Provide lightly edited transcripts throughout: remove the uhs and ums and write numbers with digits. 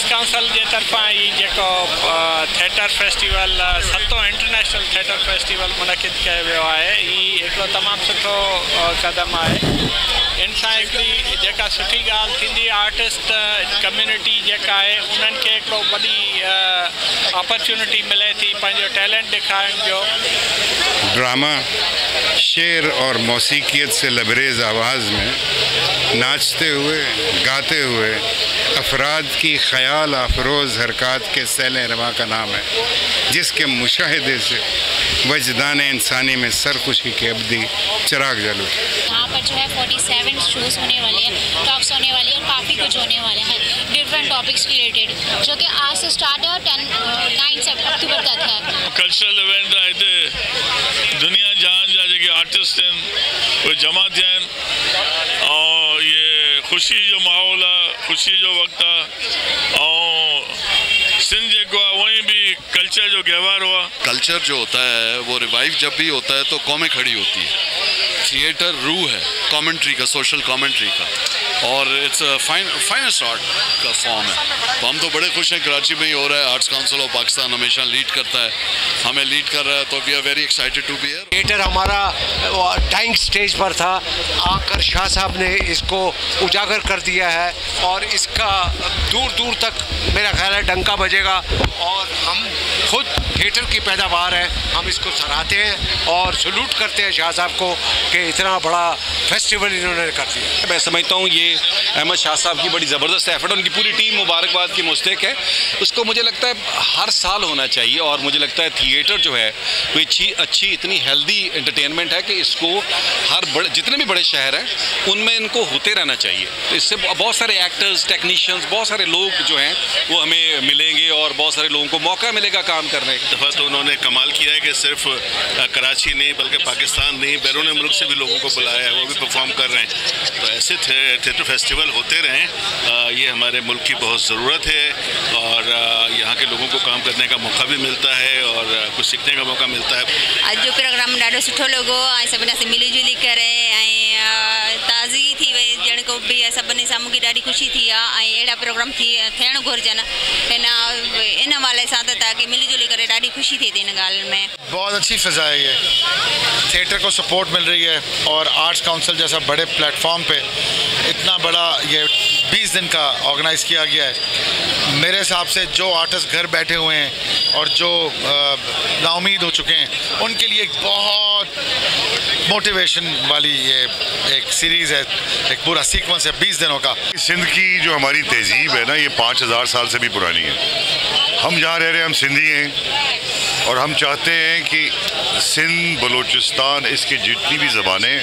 Council जे तरफां ई जेको theatre festival 7 international theatre festival मुनक़िद कयो वियो आहे, ई हिकिड़ो तमामु सुठो क़दम आहे। इन सां हिकिड़ी जेका सुठी ॻाल्हि थींदी आर्टिस्ट कम्यूनिटी जेका आहे उन्हनि खे हिकिड़ो वॾी अपॉर्चुनिटी मिले थी पंहिंजो टैलेंट ॾेखारण जो। ड्रामा शेर और मौसीकियत से लबरेज़ आवाज़ में नाचते हुए गाते हुए अफराद की ख़याल अफरोज़ हरकत के सैल रवा का नाम है, जिसके मुशाहिदे से वजदान इंसानी में सरखुशी की अब्दी चिराग जल उठे। यहाँ पर जो है 47 शोज़ होने वाले हैं, टॉक्स होने वाली है और काफ़ी कुछ होने वाले हैं डिफरेंट टॉपिक्स रिलेटेड, जो कि आज से स्टार्ट है और 9 अक्टूबर तक है। कल्चरल इवेंट है, दुनिया जहान जा जेके आर्टिस्ट हैं वो जमा थिया आहिनि और ये ख़ुशी जो माहौल है, ख़ुशी जो वक्त है और सिंध जो वहीं भी कल्चर जो गहवार हुआ। कल्चर जो होता है वो रिवाइव जब भी होता है तो कौमें खड़ी होती है। थिएटर रूह है कमेंट्री का, सोशल कमेंट्री का, और इट्स फाइनेस्ट आर्ट का फॉर्म है। तो हम तो बड़े खुश हैं कराची में ही हो रहा है। आर्ट्स काउंसिल ऑफ पाकिस्तान हमेशा लीड करता है, हमें लीड कर रहा है, तो we are very excited to be here. Theatre हमारा डाइंग स्टेज पर था, आकर शाह साहब ने इसको उजागर कर दिया है और इसका दूर दूर तक मेरा ख्याल है डंका बजेगा और हम खुद थिएटर की पैदावार है, हम इसको सराहते हैं और सलूट करते हैं शाह साहब को कि इतना बड़ा फेस्टिवल इन्होंने कर दिया। मैं समझता हूँ ये अहमद शाह साहब की बड़ी ज़बरदस्त एफर्ट, उनकी पूरी टीम मुबारकबाद की मुस्तहिक है। उसको मुझे लगता है हर साल होना चाहिए और मुझे लगता है थिएटर जो है वो अच्छी इतनी हेल्दी एंटरटेनमेंट है कि इसको हर बड़े जितने भी बड़े शहर हैं उनमें इनको होते रहना चाहिए। तो इससे बहुत सारे एक्टर्स, टेक्नीशियंस, बहुत सारे लोग जो हैं वो हमें मिलेंगे और बहुत सारे लोगों को मौका मिलेगा काम करने का। दफ़ा तो उन्होंने कमाल किया है कि सिर्फ कराची नहीं बल्कि पाकिस्तान नहीं, बैरून मुल्क से भी लोगों को बुलाया है, वो भी परफॉर्म कर रहे हैं। तो ऐसे थिएटर फेस्टिवल होते रहें, ये हमारे मुल्क की बहुत ज़रूरत है और यहाँ के लोगों को काम करने का मौका भी मिलता है और कुछ सीखने का मौका मिलता है। आज जो प्रोग्राम ॾाढो सुठो लॻो ऐं सभिनी सां मिली जुली करे ऐं ताज़गी थी वई, ॼण को बि सभिनी सां मूंखे ॾाढी ख़ुशी थी आहे ऐं अहिड़ा प्रोग्राम थियणु घुरिजनि इन वाले सां त ताकि मिली जुली करे ॾाढी ख़ुशी थिए थी इन ॻाल्हि में। बहुत अच्छी फ़ज़ा है, ये थिएटर को सपोर्ट मिल रही है और आर्ट्स काउंसिल जैसा बड़े प्लेटफॉर्म पे इतना बड़ा ये 20 दिन का ऑर्गेनाइज़ किया गया है। मेरे हिसाब से जो आर्टिस्ट घर बैठे हुए हैं और जो नाउमीद हो चुके हैं उनके लिए एक बहुत मोटिवेशन वाली ये एक सीरीज़ है, एक पूरा सीक्वेंस है 20 दिनों का। सिंध की जो हमारी तहजीब है ना, ये 5000 साल से भी पुरानी है। हम जहाँ रह रहे हैं हम सिंधी हैं और हम चाहते हैं कि सिंध, बलूचिस्तान, इसकी जितनी भी ज़बानें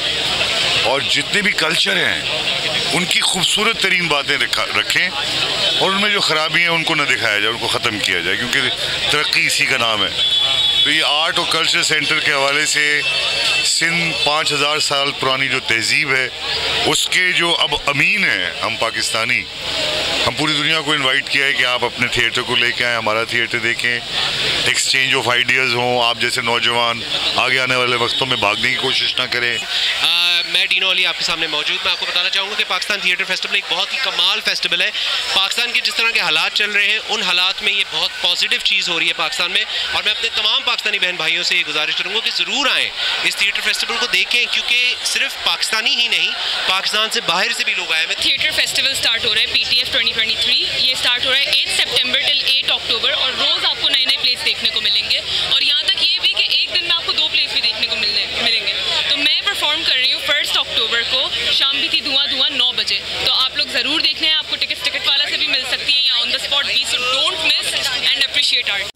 और जितने भी कल्चर हैं उनकी खूबसूरत तरीन बातें रखें और उनमें जो ख़राबी हैं उनको न दिखाया जाए, उनको ख़त्म किया जाए, क्योंकि तरक्की इसी का नाम है। तो ये आर्ट और कल्चर सेंटर के हवाले से सिंध 5000 साल पुरानी जो तहजीब है उसके जो अब अमीन हैं हम पाकिस्तानी, हम पूरी दुनिया को इनवाइट किया है कि आप अपने थिएटर को लेके आएँ, हमारा थिएटर देखें, एक्सचेंज ऑफ आइडियाज़ हों। आप जैसे नौजवान आगे आने वाले वक्तों में भागने की कोशिश ना करें। मैं डीनो अली आपके सामने मौजूद। मैं आपको बताना चाहूँगा कि पाकिस्तान थिएटर फेस्टिवल एक बहुत ही कमाल फेस्टिवल है। पाकिस्तान के जिस तरह के हालात चल रहे हैं उन हालात में ये बहुत पॉजिटिव चीज़ हो रही है पाकिस्तान में, और मैं अपने तमाम पाकिस्तानी बहन भाइयों से ये गुजारिश करूँगा कि ज़रूर आएँ, इस थिएटर फेस्टिवल को देखें, क्योंकि सिर्फ पाकिस्तानी ही नहीं, पाकिस्तान से बाहर से भी लोग आए हैं। थिएटर फेस्टिवल स्टार्ट हो रहा है PTF 2023, ये स्टार्ट हो रहा है 8 सितंबर टिल 8 अक्टूबर और रोज़ आपको नए नए प्लेस देखने को मिलेंगे और यहाँ तक ये भी कि एक दिन में आपको 2 प्लेस भी देखने को मिलेंगे। तो मैं परफॉर्म कर रही हूँ 1 अक्टूबर को, शाम भी थी धुआं 9 बजे, तो आप लोग ज़रूर देखने हैं। आपको टिकट वाला से भी मिल सकती है या ऑन द स्पॉट भी, so don't miss and appreciate art.